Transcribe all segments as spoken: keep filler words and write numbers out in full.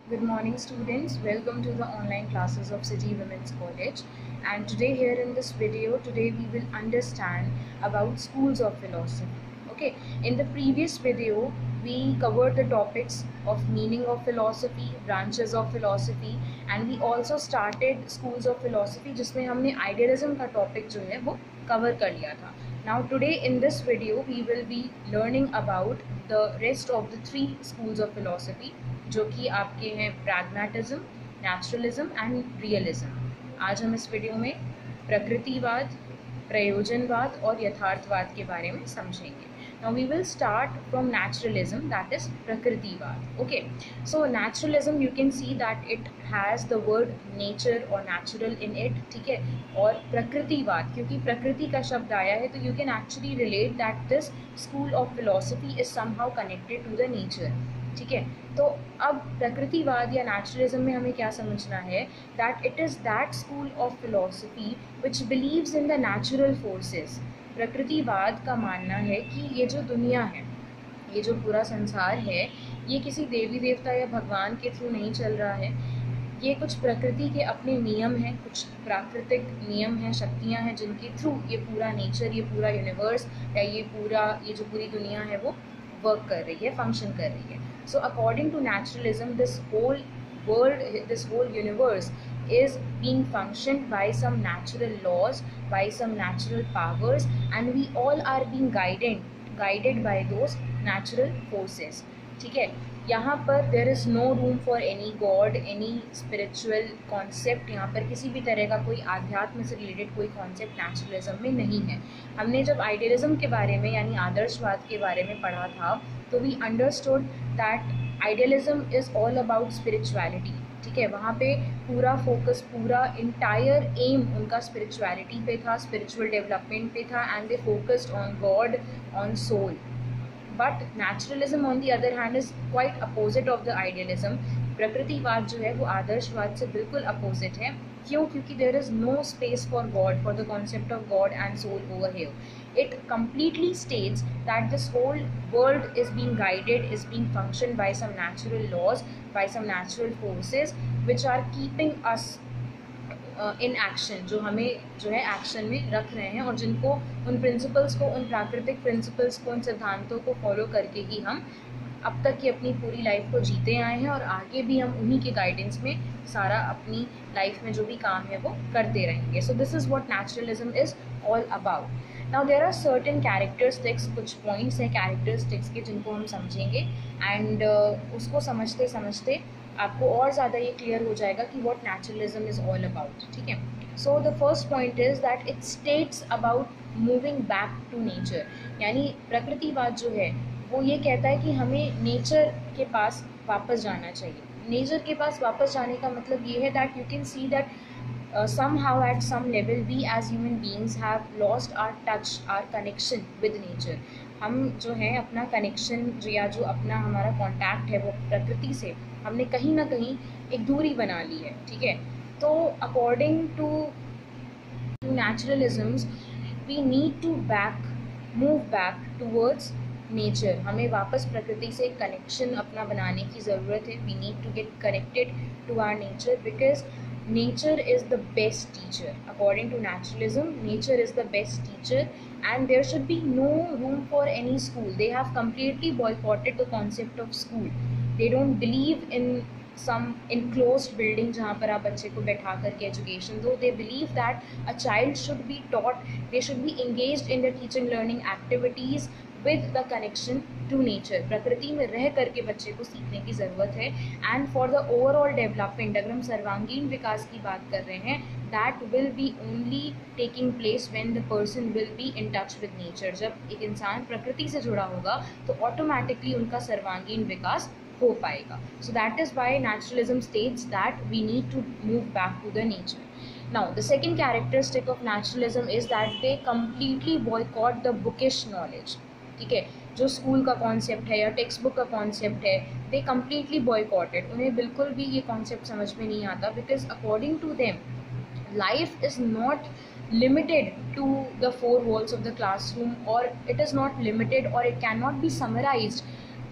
Good morning, students. Welcome to the online classes of City Women's College. And today, here in this video, today we will understand about schools of philosophy. Okay, in the previous video, we covered the topics of meaning of philosophy, branches of philosophy, and we also started schools of philosophy, जिसमें हमने idealism का topic जो है वो cover कर लिया था. Now today in this video, we will be learning about the rest of the three schools of philosophy, जो कि आपके हैं प्रैग्मेटिज्म, नेचुरलिज्म एंड रियलिज्म। आज हम इस वीडियो में प्रकृतिवाद, प्रयोजनवाद और यथार्थवाद के बारे में समझेंगे। Now we will start from naturalism, that is प्रकृतिवाद. Okay, so naturalism you can see that it has the word nature or natural in it, ठीक है। और प्रकृतिवाद, क्योंकि प्रकृति का शब्द आया है तो you can actually relate that this school of philosophy is somehow connected to the nature, ठीक है। तो अब प्रकृतिवाद या नेचुरलिज्म में हमें क्या समझना है, that it is that school of philosophy which believes in the natural forces. प्रकृतिवाद का मानना है कि ये जो दुनिया है, ये जो पूरा संसार है, ये किसी देवी देवता या भगवान के थ्रू नहीं चल रहा है। ये कुछ प्रकृति के अपने नियम हैं, कुछ प्राकृतिक नियम हैं, शक्तियाँ हैं, जिनके थ्रू ये पूरा नेचर, ये पूरा यूनिवर्स या ये पूरा ये जो पूरी दुनिया है वो वर्क कर रही है, फंक्शन कर रही है। So according to naturalism, this whole world, this whole universe is being functioned by some natural laws, by some natural powers, and we all are being guided, guided by those natural forces. ठीक है, यहाँ पर there is no room for any god, any spiritual concept. यहाँ पर किसी भी तरह का कोई आध्यात्म से रिलेटेड कोई कॉन्सेप्ट नेचुरलिज्म में नहीं है। हमने जब आइडियलिज्म के बारे में यानी आदर्शवाद के बारे में पढ़ा था तो we understood that idealism is all about spirituality, ठीक है। वहाँ पे पूरा फोकस, पूरा इंटायर एम उनका स्पिरिचुअलिटी पे था, स्पिरिचुअल डेवलपमेंट पे था, and they focused on God, on soul. But naturalism on the other hand is quite opposite of the idealism. प्रकृतिवाद जो है वो आदर्शवाद से बिल्कुल अपोजिट है। क्यों? क्योंकि there is no space for God, for the concept of God and soul over here. It completely states that this whole world is being guided, is being functioned by some natural laws, by some natural forces which are keeping us uh, in action, जो हमें जो है action में रख रहे हैं, और जिनको उन प्रिंसिपल्स को, उन प्राकृतिक प्रिंसिपल्स को, उन सिद्धांतों को फॉलो करके ही हम अब तक की अपनी पूरी लाइफ को जीते आए हैं, और आगे भी हम उन्हीं के गाइडेंस में सारा अपनी लाइफ में जो भी काम है वो करते रहेंगे। So this is what naturalism is all about. Now there are certain characteristics, कुछ पॉइंट्स हैं कैरेक्टरिस्टिक्स के जिनको हम समझेंगे, एंड uh, उसको समझते समझते आपको और ज़्यादा ये क्लियर हो जाएगा कि what naturalism is all about, ठीक है। So the first point is that it states about moving back to nature. यानी प्रकृतिवाद जो है वो ये कहता है कि हमें नेचर के पास वापस जाना चाहिए। नेचर के पास वापस जाने का मतलब ये है that you can see that somehow at some level we as human beings have lost our touch, our connection with nature. हम जो है अपना कनेक्शन या जो अपना हमारा कांटेक्ट है वो प्रकृति से हमने कहीं ना कहीं एक दूरी बना ली है, ठीक है। तो according to naturalisms we need to back move back towards nature. हमें वापस प्रकृति से कनेक्शन अपना बनाने की ज़रूरत है। We need to get connected to our nature because nature is the best teacher. According to naturalism, nature is the best teacher and there should be no room for any school. They have completely boycotted the concept of school. They don't believe in some enclosed building जहाँ पर आप बच्चे को बैठा करके education दो. They believe that a child should be taught, they should be engaged in the teaching learning activities with the connection to nature. प्रकृति में रह करके बच्चे को सीखने की ज़रूरत है। And for the overall development, अगर हम सर्वांगीण विकास की बात कर रहे हैं, that will be only taking place when the person will be in touch with nature. जब एक इंसान प्रकृति से जुड़ा होगा तो ऑटोमेटिकली उनका सर्वांगीण विकास हो पाएगा। So that is why naturalism states that we need to move back to the nature. Now, the second characteristic of naturalism is that they completely boycott the bookish knowledge. ठीक है, जो स्कूल का concept है या text book का concept है, they completely boycotted. उन्हें बिल्कुल भी ये कॉन्सेप्ट समझ में नहीं आता because according to them life is not limited to the four walls of the classroom, or it is not limited or it cannot be summarized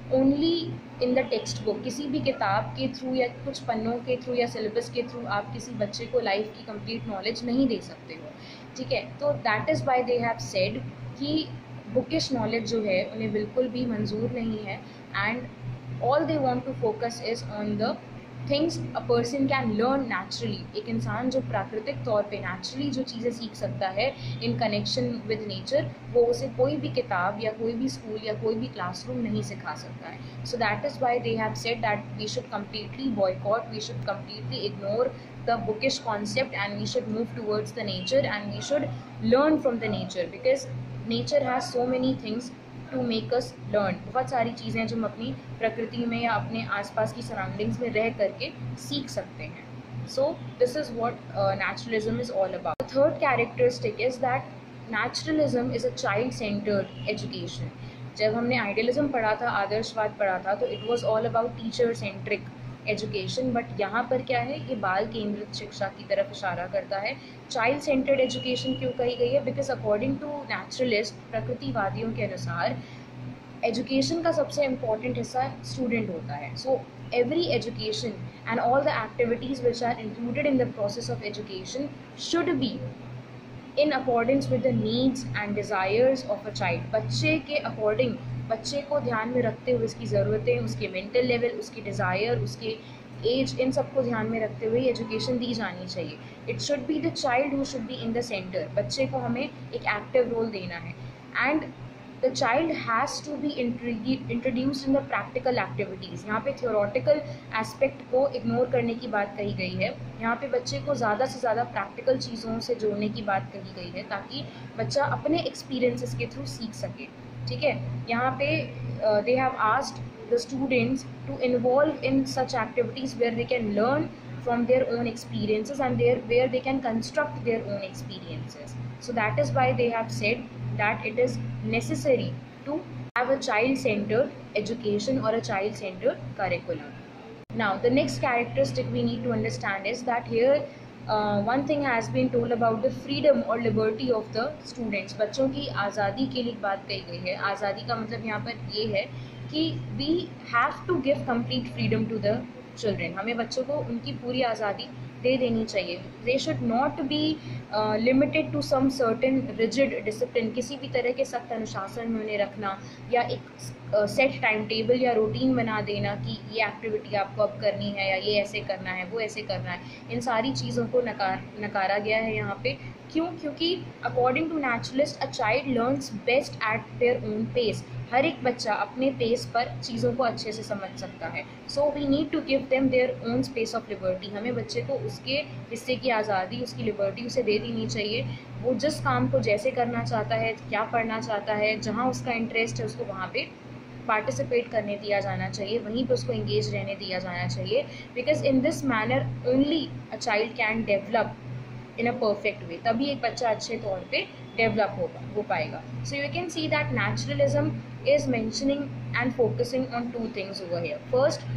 only in the textbook, किसी भी किताब के through या कुछ पन्नों के through या syllabus के थ्रू आप किसी बच्चे को लाइफ की कंप्लीट नॉलेज नहीं दे सकते हो, ठीक है। तो that is why they have said कि बुकिश नॉलेज जो है उन्हें बिल्कुल भी मंजूर नहीं है, and all they want to focus is on the things a person can learn naturally. एक इंसान जो प्राकृतिक तौर पे नेचुरली जो चीज़ें सीख सकता है इन कनेक्शन विद नेचर, वो उसे कोई भी किताब या कोई भी स्कूल या कोई भी क्लासरूम नहीं सिखा सकता है। So that is why they have said that we should completely boycott, we should completely ignore the bookish concept and we should move towards the nature and we should learn from the nature because nature has so many things to make us learn। बहुत सारी चीज़ें जो हम अपनी प्रकृति में या अपने आसपास की सराउंडिंग्स में रह करके सीख सकते हैं। So this is what naturalism is all about. The third characteristic is that naturalism is a child centred education. जब हमने आइडियलिज्म पढ़ा था, आदर्शवाद पढ़ा था, तो it was all about teacher centric education, but यहाँ पर क्या है, ये बाल केंद्रित शिक्षा की तरफ इशारा करता है। चाइल्ड सेंटर्ड एजुकेशन क्यों कही गई है? बिकॉज अकॉर्डिंग टू नेचुरलिस्ट, प्रकृतिवादियों के अनुसार एजुकेशन का सबसे इम्पॉर्टेंट हिस्सा स्टूडेंट होता है। So every education and all the activities which are included in the process of education should be in accordance with the needs and desires of a child. बच्चे के अकॉर्डिंग, बच्चे को ध्यान में रखते हुए, उसकी ज़रूरतें, उसके मेंटल लेवल, उसकी डिज़ायर, उसके एज, इन सबको ध्यान में रखते हुए एजुकेशन दी जानी चाहिए। It should be the child who should be in the centre. बच्चे को हमें एक एक्टिव रोल देना है and the child has to be introduced in the practical activities. यहाँ पे थियोरटिकल एस्पेक्ट को इग्नोर करने की बात कही गई है। यहाँ पे बच्चे को ज़्यादा से ज़्यादा प्रैक्टिकल चीज़ों से जोड़ने की बात कही गई है ताकि बच्चा अपने एक्सपीरियंसेस के थ्रू सीख सके, ठीक है। यहाँ पे they have asked the students to involve in such activities where they can learn from their own experiences and there where they can construct their own experiences. So that is why they have said that it is necessary to have a child-centered education or a child-centered curriculum. Now the next characteristic we need to understand is that here uh, one thing has been told about the freedom or liberty of the students। बच्चों की आज़ादी के लिए बात कही गई है। आज़ादी का मतलब यहाँ पर ये है कि we have to give complete freedom to the children. हमें बच्चों को उनकी पूरी आज़ादी दे देनी चाहिए। They should not be limited to some certain rigid discipline. किसी भी तरह के सख्त अनुशासन में उन्हें रखना या एक सेट टाइम टेबल या रूटीन बना देना कि ये एक्टिविटी आपको अब करनी है या ये ऐसे करना है, वो ऐसे करना है, इन सारी चीज़ों को नकार नकारा गया है यहाँ पे। क्यों? क्योंकि according to naturalist a child learns best at their own pace. हर एक बच्चा अपने पेस पर चीज़ों को अच्छे से समझ सकता है। So we need to give them their own space of liberty. हमें बच्चे को उसके हिस्से की आज़ादी, उसकी लिबर्टी उसे दे देनी चाहिए। वो जिस काम को जैसे करना चाहता है, क्या पढ़ना चाहता है, जहाँ उसका इंटरेस्ट है, उसको वहाँ पे पार्टिसिपेट करने दिया जाना चाहिए, वहीं पे उसको इंगेज रहने दिया जाना चाहिए। Because in this manner only a child can develop in a perfect way. तभी एक बच्चा अच्छे तौर पे डेवलप होगा हो पाएगा। So you can see that naturalism is mentioning and focusing on two things over here. First,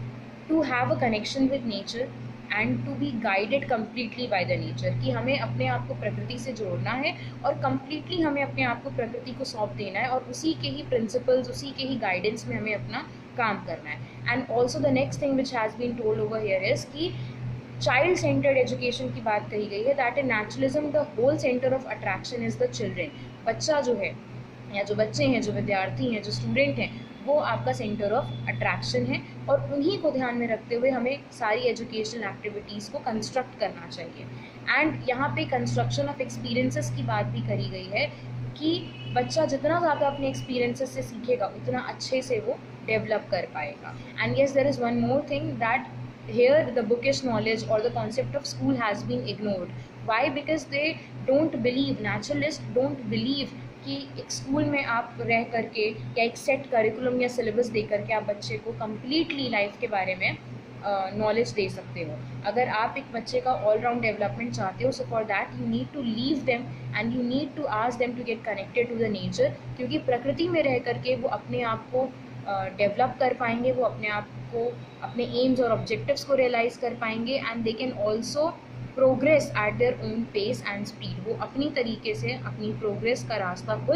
to have a connection with nature and to be guided completely by the nature, कि हमें अपने आप को प्रकृति से जोड़ना है और completely हमें अपने आप को प्रकृति को सौंप देना है और उसी के ही principles, उसी के ही guidance में हमें अपना काम करना है। And also the next thing which has been told over here is कि चाइल्ड सेंटर्ड एजुकेशन की बात कही गई है। That in naturalism the whole centre of attraction is the children. बच्चा जो है या जो बच्चे हैं, जो विद्यार्थी हैं, जो स्टूडेंट हैं, वो आपका सेंटर ऑफ अट्रैक्शन है और उन्हीं को ध्यान में रखते हुए हमें सारी एजुकेशनल एक्टिविटीज़ को कंस्ट्रक्ट करना चाहिए। एंड यहाँ पे कंस्ट्रक्शन ऑफ एक्सपीरियंसेस की बात भी करी गई है कि बच्चा जितना ज़्यादा अपने एक्सपीरियंसेस से सीखेगा उतना अच्छे से वो डेवलप कर पाएगा। And yes, there is one more thing that here the bookish knowledge or the concept of school has been ignored. Why? Because they don't believe, naturalists don't believe कि एक स्कूल में आप रह करके या एक सेट करिकुलम या syllabus दे करके आप बच्चे को कम्प्लीटली लाइफ के बारे में नॉलेज uh, दे सकते हो। अगर आप एक बच्चे का ऑल राउंड डेवलपमेंट चाहते हो, so for that you need to leave them and you need to ask them to get connected to the nature, क्योंकि प्रकृति में रह करके वो अपने आप को डेवलप uh, कर पाएंगे, वो अपने आप को अपने एम्स और ऑब्जेक्टिव्स को रियलाइज़ कर पाएंगे and they can also progress at their own pace and speed. वो अपनी तरीके से अपनी प्रोग्रेस का रास्ता खुद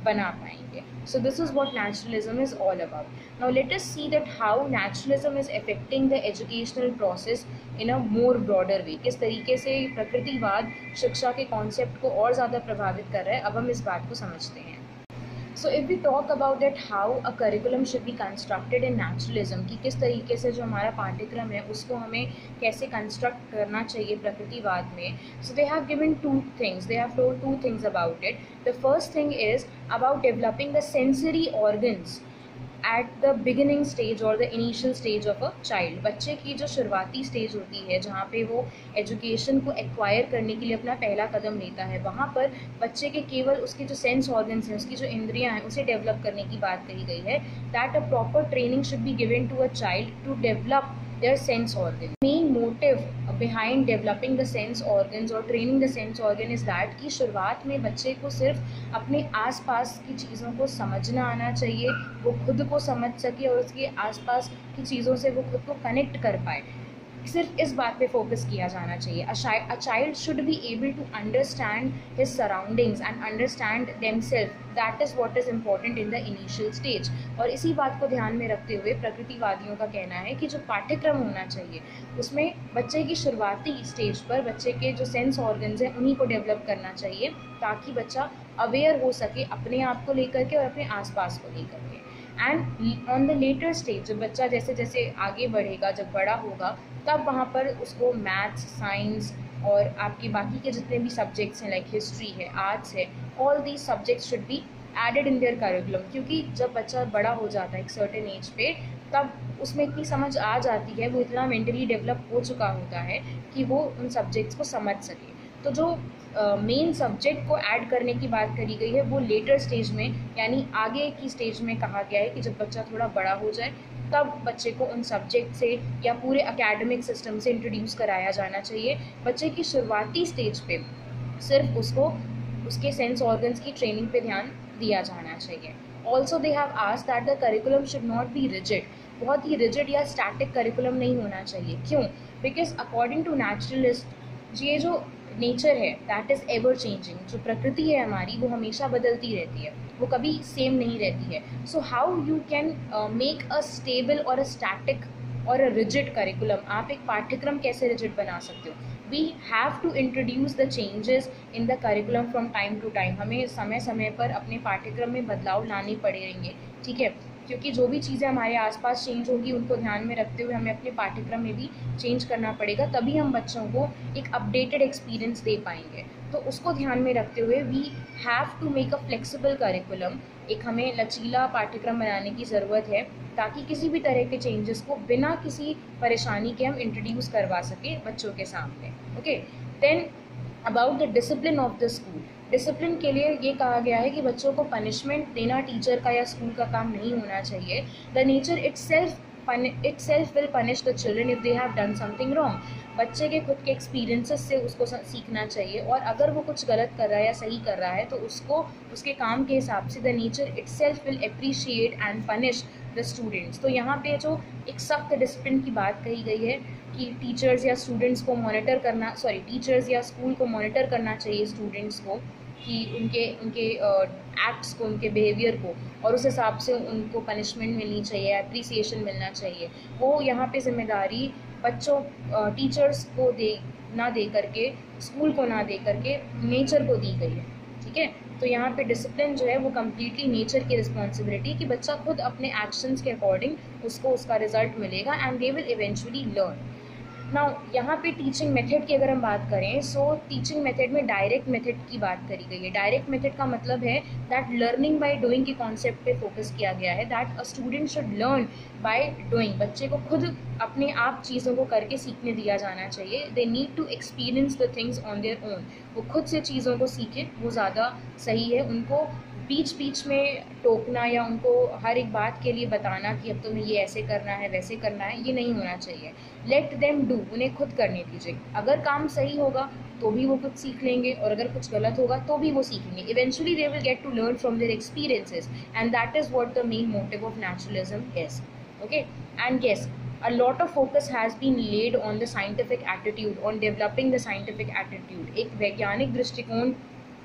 बना पाएंगे. So this is what naturalism is all about. Now let us see that how naturalism is affecting the educational process in a more broader way. किस तरीके से प्रकृतिवाद शिक्षा के कॉन्सेप्ट को और ज़्यादा प्रभावित कर रहा है, अब हम इस बात को समझते हैं. So if we talk about that how a curriculum should be constructed in naturalism, कि किस तरीके से जो हमारा पाठ्यक्रम है उसको हमें कैसे कंस्ट्रक्ट करना चाहिए प्रकृतिवाद में. So they have given two things, they have told two things about it. The first thing is about developing the sensory organs at the beginning stage or the initial stage of a child. बच्चे की जो शुरुआती stage होती है जहाँ पे वो education को एक्वायर करने के लिए अपना पहला कदम लेता है, वहाँ पर बच्चे के केवल उसके जो सेंस ऑर्गन्स हैं, उसकी जो इंद्रियाँ हैं, उसे डेवलप करने की बात कही गई है. That a proper training should be given to a child to develop their sense organ. Main motive behind developing the sense organs or training the sense organ is that कि शुरुआत में बच्चे को सिर्फ अपने आसपास की चीज़ों को समझना आना चाहिए, वो खुद को समझ सके और उसके आसपास की चीज़ों से वो खुद को कनेक्ट कर पाए. सिर्फ इस बात पे फोकस किया जाना चाहिए. A child should be able to understand his surroundings and understand themself. That is what is important in the initial stage. और इसी बात को ध्यान में रखते हुए प्रकृतिवादियों का कहना है कि जो पाठ्यक्रम होना चाहिए उसमें बच्चे की शुरुआती स्टेज पर बच्चे के जो सेंस ऑर्गन्स हैं उन्हीं को डेवलप करना चाहिए, ताकि बच्चा अवेयर हो सके अपने आप को लेकर के और अपने आसपास को लेकर के. And on the later stage जब बच्चा जैसे जैसे आगे बढ़ेगा, जब बड़ा होगा, तब वहाँ पर उसको मैथ्स, साइंस और आपके बाकी के जितने भी सब्जेक्ट्स हैं लाइक हिस्ट्री है, आर्ट्स है, all these subjects should be added in their curriculum. क्योंकि जब बच्चा बड़ा हो जाता है एक सर्टेन एज पे, तब उसमें इतनी समझ आ जाती है, वो इतना मेंटली डेवलप हो चुका होता है कि वो उन सब्जेक्ट्स को समझ सके. तो जो मेन uh, सब्जेक्ट को ऐड करने की बात करी गई है वो लेटर स्टेज में, यानी आगे की स्टेज में कहा गया है कि जब बच्चा थोड़ा बड़ा हो जाए तब बच्चे को उन सब्जेक्ट से या पूरे एकेडमिक सिस्टम से इंट्रोड्यूस कराया जाना चाहिए. बच्चे की शुरुआती स्टेज पे सिर्फ उसको उसके सेंस ऑर्गन्स की ट्रेनिंग पे ध्यान दिया जाना चाहिए. Also they have asked that the curriculum should not be rigid. बहुत ही रिजिड या स्टैटिक करिकुलम नहीं होना चाहिए. क्यों? बिकॉज अकॉर्डिंग टू नेचुरलिस्ट ये जो नेचर है दैट इज़ एवर चेंजिंग. जो प्रकृति है हमारी वो हमेशा बदलती रहती है, वो कभी सेम नहीं रहती है. So how you can make a stable और अ स्टैटिक और अ रिजिड करिकुलम. आप एक पाठ्यक्रम कैसे रिजिड बना सकते हो? We have to introduce the changes in the curriculum from time to time. हमें समय समय पर अपने पाठ्यक्रम में बदलाव लाने पड़ेंगे, ठीक है, क्योंकि जो भी चीज़ें हमारे आसपास चेंज होगी उनको ध्यान में रखते हुए हमें अपने पाठ्यक्रम में भी चेंज करना पड़ेगा, तभी हम बच्चों को एक अपडेटेड एक्सपीरियंस दे पाएंगे. तो उसको ध्यान में रखते हुए we have to make a flexible curriculum. एक हमें लचीला पाठ्यक्रम बनाने की ज़रूरत है ताकि किसी भी तरह के चेंजेस को बिना किसी परेशानी के हम इंट्रोड्यूस करवा सके बच्चों के सामने. Okay, then about the discipline of the school. Discipline के लिए ये कहा गया है कि बच्चों को पनिशमेंट देना टीचर का या स्कूल का काम नहीं होना चाहिए. The nature itself itself will punish the children if they have done something wrong. बच्चे के खुद के एक्सपीरियंसेस से उसको सीखना चाहिए, और अगर वो कुछ गलत कर रहा है या सही कर रहा है तो उसको उसके काम के हिसाब से the nature itself will appreciate and punish the students. तो यहाँ पे जो एक सख्त डिसिप्लिन की बात कही गई है कि टीचर्स या स्टूडेंट्स को मॉनिटर करना सॉरी टीचर्स या स्कूल को मॉनिटर करना चाहिए स्टूडेंट्स को, कि उनके उनके एक्ट्स को, उनके बिहेवियर को, और उस हिसाब से उनको पनिशमेंट मिलनी चाहिए, अप्रिसिएशन मिलना चाहिए. वो यहाँ पे जिम्मेदारी बच्चों टीचर्स को दे ना दे करके, स्कूल को ना दे करके नेचर को दी गई है. ठीक है, तो यहाँ पे डिसिप्लिन जो है वो कम्प्लीटली नेचर की रिस्पॉन्सिबिलिटी, कि बच्चा खुद अपने एक्शंस के अकॉर्डिंग उसको उसका रिजल्ट मिलेगा and they will eventually learn. Now यहाँ पे टीचिंग मेथड की अगर हम बात करें, सो टीचिंग मेथड में डायरेक्ट मेथड की बात करी गई है. डायरेक्ट मेथड का मतलब है दैट लर्निंग बाय डूइंग के कॉन्सेप्ट पे फोकस किया गया है. That a student should learn by doing. बच्चे को खुद अपने आप चीज़ों को करके सीखने दिया जाना चाहिए. They need to experience the things on their own. वो खुद से चीज़ों को सीखें, वो ज़्यादा सही है. उनको बीच बीच में टोकना या उनको हर एक बात के लिए बताना कि अब तुम्हें ये ऐसे करना है, वैसे करना है, ये नहीं होना चाहिए. Let them do. उन्हें खुद करने दीजिए. अगर काम सही होगा तो भी वो कुछ सीख लेंगे, और अगर कुछ गलत होगा तो भी वो सीखेंगे. Eventually they will get to learn from their experiences, and that is what the main motive of naturalism is. Okay, and yes, a lot of focus has been laid on the scientific attitude, on developing the scientific attitude. एक वैज्ञानिक दृष्टिकोण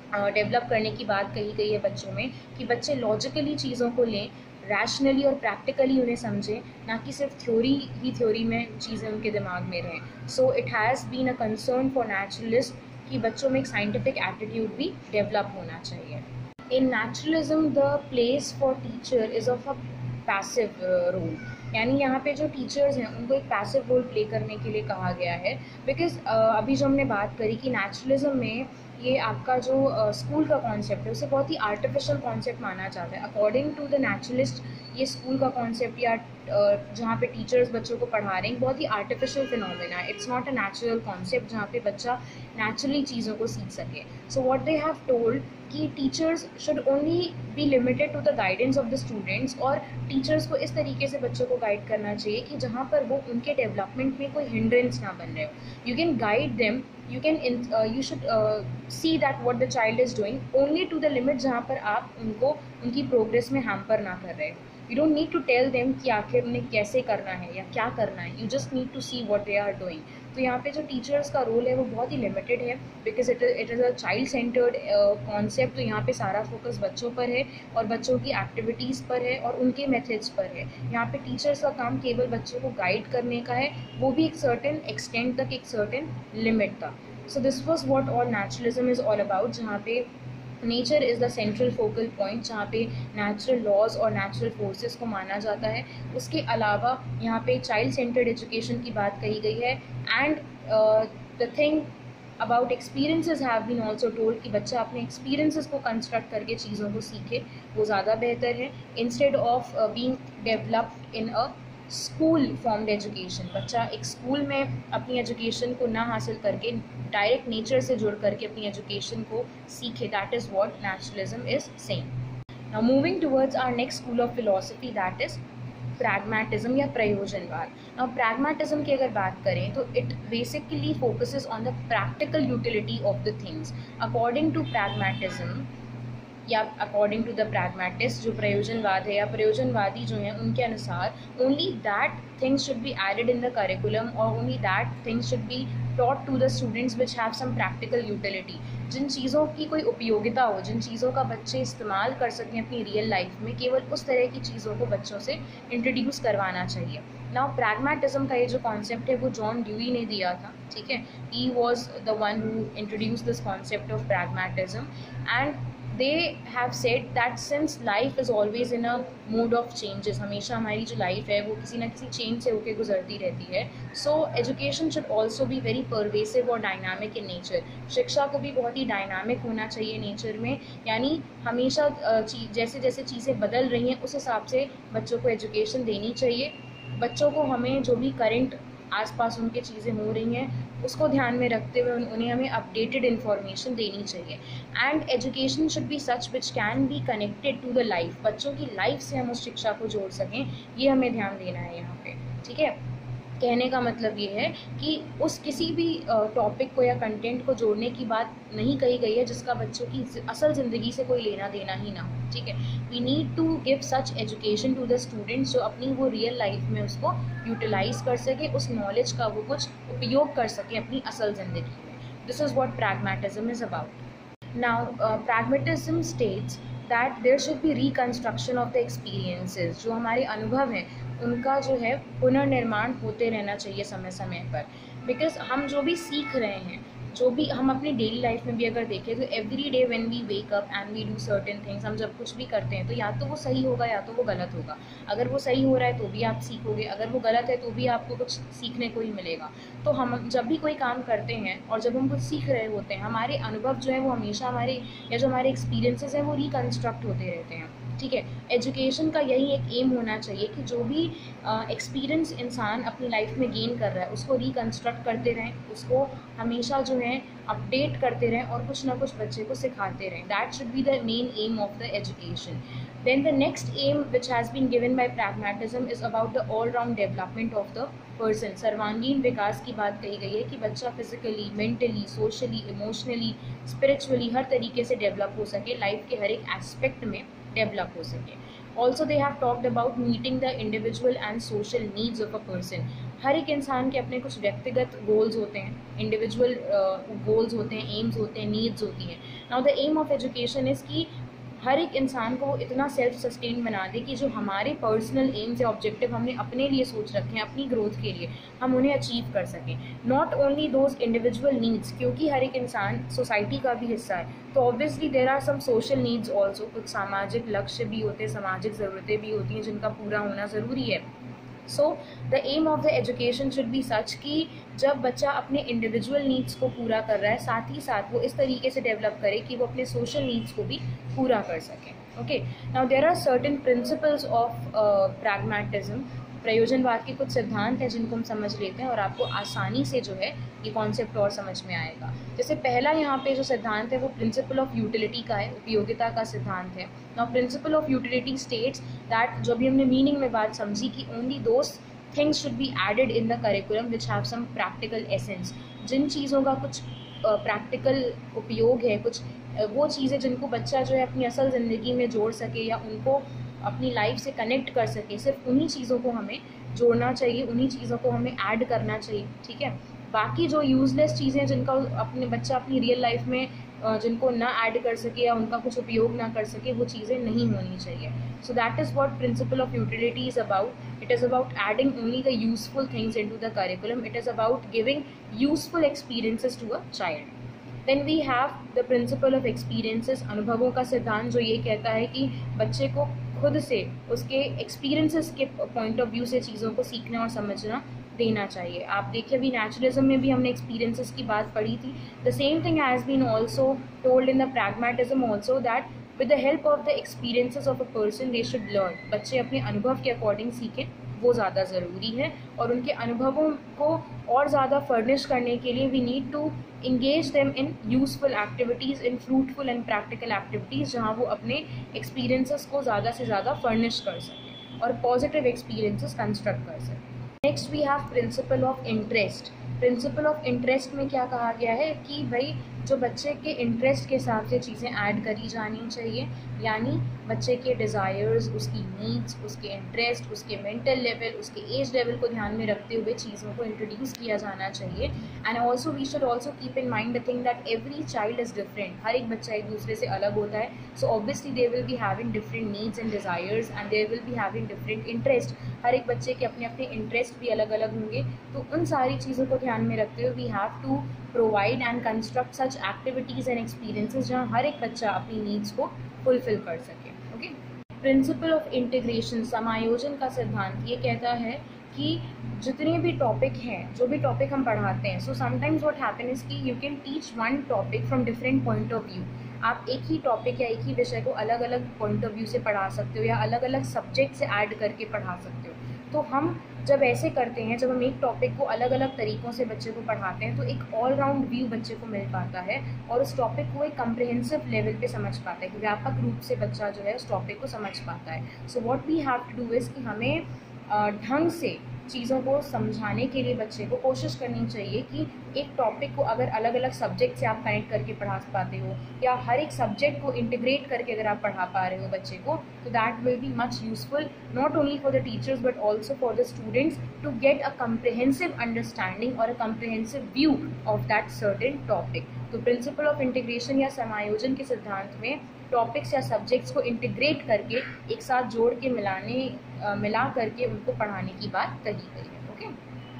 develop करने की बात कही गई है बच्चों में, कि बच्चे लॉजिकली चीज़ों को लें, रैशनली और प्रैक्टिकली उन्हें समझें, ना कि सिर्फ थ्योरी ही थ्योरी में चीज़ें उनके दिमाग में रहें. So it has been a concern for naturalist कि बच्चों में एक साइंटिफिक एटीट्यूड भी डेवलप होना चाहिए. In naturalism the place for teacher is of a passive role, यानी यहाँ पे जो टीचर्स हैं उनको एक पैसिव रोल प्ले करने के लिए कहा गया है. बिकॉज uh, अभी जो हमने बात करी कि नेचुरलिज्म में ये आपका जो स्कूल uh, का कॉन्सेप्ट है उसे बहुत ही आर्टिफिशियल कॉन्सेप्ट माना जाता है. अकॉर्डिंग टू द नेचुरलिस्ट ये स्कूल का कॉन्सेप्ट या uh, जहाँ पे टीचर्स बच्चों को पढ़ा रहे हैं बहुत ही आर्टिफिशियल फिनोमेना है. It's not a natural concept जहाँ पे बच्चा नेचुरली चीज़ों को सीख सके. So what they have told कि teachers should only be limited to the guidance of the students, और टीचर्स को इस तरीके से बच्चों को गाइड करना चाहिए कि जहाँ पर वो उनके डेवलपमेंट में कोई हिंड्रेंस ना बन रहे हो. You can guide them, you can uh, you should uh, see that what the child is doing only to the limit जहाँ पर आप उनको उनकी प्रोग्रेस में हैम्पर ना कर रहे हो. You don't need to tell them कि आखिर उन्हें कैसे करना है या क्या करना है. You just need to see what they are doing. तो यहाँ पे जो टीचर्स का रोल है वो बहुत ही लिमिटेड है, because it it is a child centred concept. तो यहाँ पे सारा फोकस बच्चों पर है और बच्चों की एक्टिविटीज़ पर है और उनके मेथड्स पर है. यहाँ पे टीचर्स का काम केवल बच्चों को गाइड करने का है, वो भी एक सर्टेन एक्सटेंट तक, एक सर्टेन लिमिट तक. So this was what all naturalism is all about, जहाँ पे nature is the central focal point, जहाँ पे नेचुरल लॉज और नेचुरल फोर्सेस को माना जाता है. उसके अलावा यहाँ पे चाइल्ड सेंटर्ड एजुकेशन की बात कही गई है. And the thing about experiences have been also told कि बच्चा अपने एक्सपीरियंसेस को कंस्ट्रक्ट करके चीज़ों को सीखे, वो ज़्यादा बेहतर है instead of being developed in a school formed education. बच्चा एक स्कूल में अपनी एजुकेशन को ना हासिल करके डायरेक्ट नेचर से जुड़ करके अपनी एजुकेशन को सीखे. That is what naturalism is saying. Now moving towards our next school of philosophy, that is pragmatism या प्रयोजनवाद. नाउ प्रैग्मैटिज्म की अगर बात करें तो it basically focuses on the practical utility of the things. According to pragmatism या according to the प्रैग्मैटिस्ट, जो प्रयोजनवाद है या प्रयोजनवादी जो हैं उनके अनुसार only that things should be added in the curriculum और only that things should be taught to the students which have some practical utility. जिन चीज़ों की कोई उपयोगिता हो, जिन चीज़ों का बच्चे इस्तेमाल कर सकें अपनी रियल लाइफ में, केवल उस तरह की चीज़ों को बच्चों से इंट्रोड्यूस करवाना चाहिए. नाउ प्रैग्मैटिज्म का ये जो कॉन्सेप्ट है वो जॉन ड्यूई ने दिया था. ठीक है, he was the one who introduce this concept of pragmatism. And they have said that since life is always in a mode of changes, हमेशा हमारी जो लाइफ है वो किसी ना किसी चेंज से होकर गुजरती रहती है. So education should also be very pervasive और डायनामिक इन नेचर. शिक्षा को भी बहुत ही डायनामिक होना चाहिए नेचर में, यानी हमेशा जैसे जैसे चीज़ें बदल रही हैं उस हिसाब से बच्चों को एजुकेशन देनी चाहिए. बच्चों को हमें जो भी करंट आसपास उनके चीज़ें हो रही हैं उसको ध्यान में रखते हुए उन्हें हमें अपडेटेड इन्फॉर्मेशन देनी चाहिए. And education should be such which can be connected to the life. बच्चों की लाइफ से हम उस शिक्षा को जोड़ सकें, ये हमें ध्यान देना है यहाँ पे. ठीक है, कहने का मतलब ये है कि उस किसी भी टॉपिक को या कंटेंट को जोड़ने की बात नहीं कही गई है जिसका बच्चों की असल ज़िंदगी से कोई लेना देना ही ना हो. ठीक है, we need to give such education to the students जो अपनी वो रियल लाइफ में उसको यूटिलाइज कर सके, उस नॉलेज का वो कुछ उपयोग कर सके अपनी असल ज़िंदगी में. This is what pragmatism is about. Now pragmatism states that there should be reconstruction of the experiences. जो हमारे अनुभव हैं उनका जो है पुनर्निर्माण होते रहना चाहिए समय समय पर. बिकॉज हम जो भी सीख रहे हैं, जो भी हम अपनी डेली लाइफ में भी अगर देखें तो every day when we wake up and we do certain things, हम जब कुछ भी करते हैं तो या तो वो सही होगा या तो वो गलत होगा. अगर वो सही हो रहा है तो भी आप सीखोगे, अगर वो गलत है तो भी आपको कुछ सीखने को ही मिलेगा. तो हम जब भी कोई काम करते हैं और जब हम कुछ सीख रहे होते हैं, हमारे अनुभव जो है वो हमेशा हमारे या जो हमारे एक्सपीरियंसेस हैं वो रिकन्स्ट्रक्ट होते रहते हैं. ठीक है, एजुकेशन का यही एक एम होना चाहिए कि जो भी एक्सपीरियंस uh, इंसान अपनी लाइफ में गेन कर रहा है उसको रिकन्स्ट्रक्ट करते रहें, उसको हमेशा जो है अपडेट करते रहें और कुछ ना कुछ बच्चे को सिखाते रहें. That should be the main aim of the education. Then the next aim which has been given by pragmatism is about the all round development of the person. सर्वांगीण विकास की बात कही गई है कि बच्चा physically, mentally, socially, emotionally, spiritually हर तरीके से डेवलप हो सके, लाइफ के हर एक एस्पेक्ट में डेवलप हो सके. Also they have talked about meeting the individual and social needs of a person. हर एक इंसान के अपने कुछ व्यक्तिगत गोल्स होते हैं, इंडिविजुअल गोल्स होते हैं, एम्स होते हैं, नीड्स होती हैं। Now the aim of education is कि हर एक इंसान को इतना सेल्फ सस्टेन बना दे कि जो हमारे पर्सनल एम्स या ऑब्जेक्टिव हमने अपने लिए सोच रखे हैं अपनी ग्रोथ के लिए, हम उन्हें अचीव कर सकें। Not only those individual needs, क्योंकि हर एक इंसान सोसाइटी का भी हिस्सा है, तो obviously there are some social needs also, कुछ सामाजिक लक्ष्य भी होते हैं, सामाजिक ज़रूरतें भी होती हैं जिनका पूरा होना ज़रूरी है। So the aim of the education should be such कि जब बच्चा अपने इंडिविजुअल नीड्स को पूरा कर रहा है, साथ ही साथ वो इस तरीके से डेवलप करे कि वो अपने सोशल नीड्स को भी पूरा कर सकें। Okay, now there are certain principles of pragmatism. प्रयोजनवाद के कुछ सिद्धांत हैं जिनको हम समझ लेते हैं और आपको आसानी से जो है ये कॉन्सेप्ट और समझ में आएगा। जैसे पहला यहाँ पे जो सिद्धांत है वो प्रिंसिपल ऑफ यूटिलिटी का है, उपयोगिता का सिद्धांत है। Now principle of utility states that, जो भी हमने मीनिंग में बात समझी कि only those things should be added in the curriculum which have some practical essence. जिन चीज़ों का कुछ प्रैक्टिकल uh, उपयोग है, कुछ uh, वो चीज़ें जिनको बच्चा जो है अपनी असल ज़िंदगी में जोड़ सके या उनको अपनी लाइफ से कनेक्ट कर सके, सिर्फ उन्हीं चीज़ों को हमें जोड़ना चाहिए, उन्हीं चीज़ों को हमें ऐड करना चाहिए। ठीक है, बाकी जो यूज़लेस चीज़ें जिनका अपने बच्चा अपनी रियल लाइफ में जिनको ना ऐड कर सके या उनका कुछ उपयोग ना कर सके, वो चीज़ें नहीं होनी चाहिए। So that is what principle of utility is about. It is about adding only the useful things into the curriculum. It is about giving useful experiences to a child. Then we have the principle of experiences, अनुभवों का सिद्धांत, जो ये कहता है कि बच्चे को खुद से उसके एक्सपीरियंसेस के पॉइंट ऑफ व्यू से चीज़ों को सीखना और समझना देना चाहिए। आप देखिए अभी नेचुरलिज्म में भी हमने एक्सपीरियंसेस की बात पढ़ी थी। The same thing has been also told in the pragmatism also that with the help of the experiences of a person they should learn. बच्चे अपने अनुभव के अकॉर्डिंग सीखें, वो ज़्यादा ज़रूरी है। और उनके अनुभवों को और ज़्यादा फर्निश करने के लिए we need to engage them in useful activities, in fruitful and practical activities, जहाँ वो अपने एक्सपीरियंसेस को ज़्यादा से ज़्यादा फर्निश कर सकें और पॉजिटिव एक्सपीरियंसेस कंस्ट्रक्ट कर सकें। Next we have principle of interest. Principle of interest में क्या कहा गया है कि भाई जो बच्चे के इंटरेस्ट के हिसाब से चीज़ें ऐड करी जानी चाहिए, यानी बच्चे के डिज़ायर्स, उसकी नीड्स, उसके इंटरेस्ट, उसके मेंटल लेवल, उसके एज लेवल को ध्यान में रखते हुए चीज़ों को इंट्रोड्यूस किया जाना चाहिए। And also we should also keep in mind the thing that every child is different. हर एक बच्चा एक दूसरे से अलग होता है, so obviously they will be having different needs and desires and they will be having different interest. हर एक बच्चे के अपने अपने इंटरेस्ट भी अलग अलग होंगे, तो उन सारी चीज़ों को ध्यान में रखते हुए we have to provide and construct such activities and experiences जहाँ हर एक बच्चा अपनी नीड्स को फुलफिल कर सके। ओके, प्रिंसिपल ऑफ इंटीग्रेशन, समायोजन का सिद्धांत ये कहता है कि जितने भी टॉपिक हैं, जो भी टॉपिक हम पढ़ाते हैं, so sometimes what happen is कि you can teach one topic from different point of view. आप एक ही टॉपिक या एक ही विषय को अलग अलग पॉइंट ऑफ व्यू से पढ़ा सकते हो या अलग अलग सब्जेक्ट से ऐड करके पढ़ा सकते हो। तो हम जब ऐसे करते हैं, जब हम एक टॉपिक को अलग अलग तरीक़ों से बच्चे को पढ़ाते हैं, तो एक ऑल राउंड व्यू बच्चे को मिल पाता है और उस टॉपिक को एक कम्प्रिहेंसिव लेवल पे समझ पाता है, कि व्यापक रूप से बच्चा जो है उस टॉपिक को समझ पाता है। So what we have to do is कि हमें ढंग से चीज़ों को समझाने के लिए बच्चे को कोशिश करनी चाहिए कि एक टॉपिक को अगर अलग अलग सब्जेक्ट से आप कनेक्ट करके पढ़ा पाते हो या हर एक सब्जेक्ट को इंटीग्रेट करके अगर आप पढ़ा पा रहे हो बच्चे को, तो that will be much useful not only for the teachers but also for the students to get a comprehensive understanding और a comprehensive view of that certain topic. तो प्रिंसिपल ऑफ इंटीग्रेशन या समायोजन के सिद्धांत में टॉपिक्स या subjects को integrate करके एक साथ जोड़ के मिलाने uh, मिला करके उनको पढ़ाने की बात कही गई है। ओके,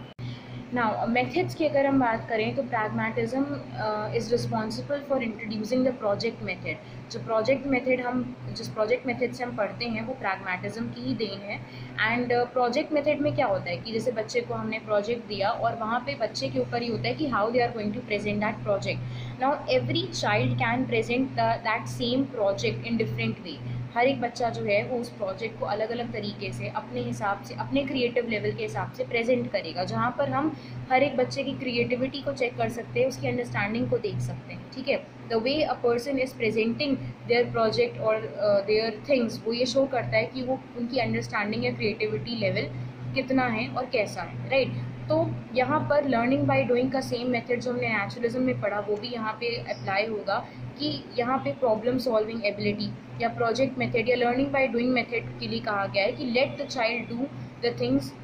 नाउ मेथड्स की अगर हम बात करें तो pragmatism is responsible for introducing the project method. जो प्रोजेक्ट मेथड हम जिस प्रोजेक्ट मेथड से हम पढ़ते हैं वो प्रैग्मैटिज्म की ही देन है। एंड प्रोजेक्ट मेथड में क्या होता है कि जैसे बच्चे को हमने प्रोजेक्ट दिया और वहाँ पे बच्चे के ऊपर ही होता है कि how they are going to present that project. Now every child can present that same project in different way. हर एक बच्चा जो है वो उस प्रोजेक्ट को अलग अलग तरीके से अपने हिसाब से, अपने क्रिएटिव लेवल के हिसाब से प्रेजेंट करेगा, जहाँ पर हम हर एक बच्चे की क्रिएटिविटी को चेक कर सकते हैं, उसकी अंडरस्टैंडिंग को देख सकते हैं। ठीक है, the way a person is presenting their project और देयर थिंग्स, वो ये शो करता है कि वो उनकी अंडरस्टैंडिंग या क्रिएटिविटी लेवल कितना है और कैसा है, राइट। तो यहाँ पर लर्निंग बाय डूइंग का सेम मेथड जो हमने नेचुरलिज्म में पढ़ा वो भी यहाँ पे अप्लाई होगा कि यहाँ पे प्रॉब्लम सॉल्विंग एबिलिटी या प्रोजेक्ट मेथड या लर्निंग बाय डूइंग मेथड के लिए कहा गया है कि let the child do the things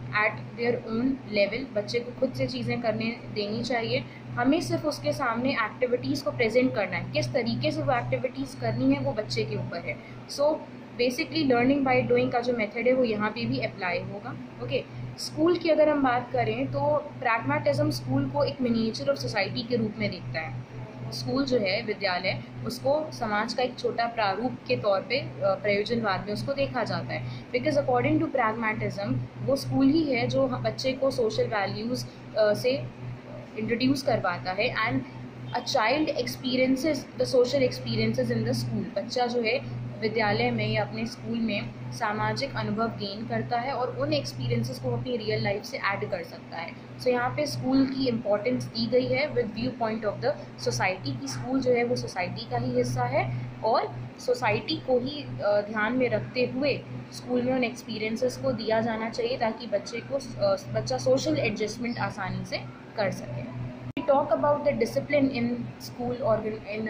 at their own level, बच्चे को खुद से चीज़ें करने देनी चाहिए। हमें सिर्फ उसके सामने एक्टिविटीज़ को प्रेजेंट करना है, किस तरीके से वो एक्टिविटीज़ करनी है वो बच्चे के ऊपर है। So basically learning by doing का जो मेथड है वो यहाँ पे भी अप्लाई होगा। ओके, स्कूल की अगर हम बात करें तो प्रैग्मेटिज्म स्कूल को एक मिनिएचर ऑफ सोसाइटी के रूप में देखता है। स्कूल जो है, विद्यालय, उसको समाज का एक छोटा प्रारूप के तौर पे प्रयोजनवाद में उसको देखा जाता है। बिकॉज अकॉर्डिंग टू प्रैग्मेटिज्म वो स्कूल ही है जो बच्चे को सोशल वैल्यूज़ से इंट्रोड्यूस करवाता है and a child experiences the social experiences in the school. बच्चा जो है विद्यालय में या अपने स्कूल में सामाजिक अनुभव गेन करता है और उन एक्सपीरियंसेस को अपनी रियल लाइफ से ऐड कर सकता है। सो so, यहाँ पे स्कूल की इम्पोर्टेंस दी गई है with view point of the society की स्कूल जो है वो सोसाइटी का ही हिस्सा है और सोसाइटी को ही ध्यान में रखते हुए स्कूल में उन एक्सपीरियंसेस को दिया जाना चाहिए ताकि बच्चे को बच्चा सोशल एडजस्टमेंट आसानी से कर सके। We talk about the discipline in school और in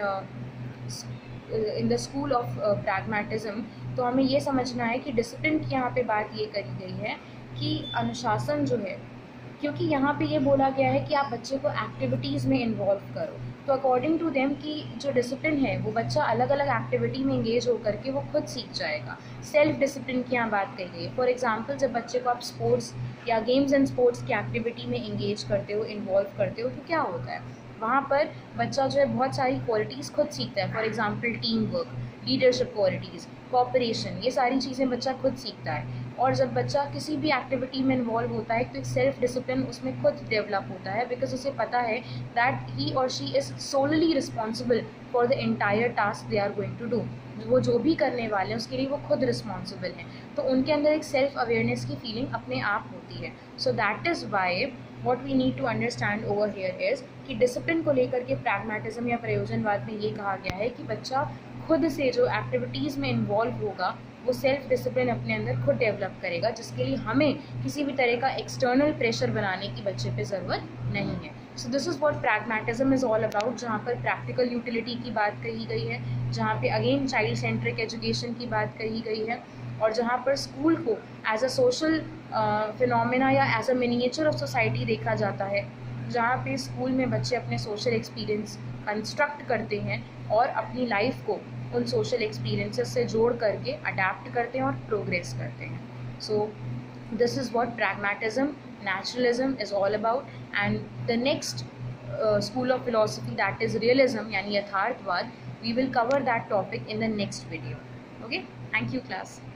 in the school of pragmatism, तो हमें ये समझना है कि डिसिप्लिन की यहाँ पे बात ये करी गई है कि अनुशासन जो है, क्योंकि यहाँ पे ये बोला गया है कि आप बच्चे को एक्टिविटीज़ में इन्वॉल्व करो, तो अकॉर्डिंग टू देम कि जो डिसिप्लिन है वो बच्चा अलग अलग एक्टिविटी में इंगेज होकर के वो खुद सीख जाएगा। सेल्फ डिसिप्लिन की यहाँ बात कही गई है। फॉर एग्जांपल, जब बच्चे को आप स्पोर्ट्स या गेम्स एंड स्पोर्ट्स की एक्टिविटी में इंगेज करते हो, इन्वॉल्व करते हो, तो क्या होता है वहाँ पर बच्चा जो है बहुत सारी क्वालिटीज़ खुद सीखता है। For example team work, leadership qualities, cooperation, ये सारी चीज़ें बच्चा खुद सीखता है। और जब बच्चा किसी भी एक्टिविटी में इन्वॉल्व होता है तो एक सेल्फ डिसिप्लिन उसमें खुद डेवलप होता है, बिकॉज उसे पता है that he or she is solely responsible for the entire task they are going to do. वो जो भी करने वाले हैं उसके लिए वो खुद रिस्पॉन्सिबल हैं, तो उनके अंदर एक सेल्फ अवेयरनेस की फीलिंग अपने आप होती है। So that is why what we need to understand over here is कि डिसिप्लिन को लेकर के प्रैग्मेटिज्म या प्रयोजनवाद में ये कहा गया है कि बच्चा खुद से जो एक्टिविटीज़ में इन्वॉल्व होगा वो सेल्फ डिसिप्लिन अपने अंदर खुद डेवलप करेगा, जिसके लिए हमें किसी भी तरह का एक्सटर्नल प्रेशर बनाने की बच्चे पे ज़रूरत नहीं है। So this is what pragmatism is all about, जहाँ पर प्रैक्टिकल यूटिलिटी की बात कही गई है, जहाँ पे अगेन चाइल्ड सेंट्रिक एजुकेशन की बात कही गई है, और जहाँ पर स्कूल को एज अ सोशल फिनोमेना या as a miniature of society देखा जाता है, जहाँ पे स्कूल में बच्चे अपने सोशल एक्सपीरियंस कंस्ट्रक्ट करते हैं और अपनी लाइफ को उन सोशल एक्सपीरियंसेस से जोड़ करके अडेप्ट करते हैं और प्रोग्रेस करते हैं। So this is what pragmatism, naturalism is all about, and the next school of philosophy that is realism यानी यथार्थवाद, we will cover that topic in the next video. Okay, thank you class.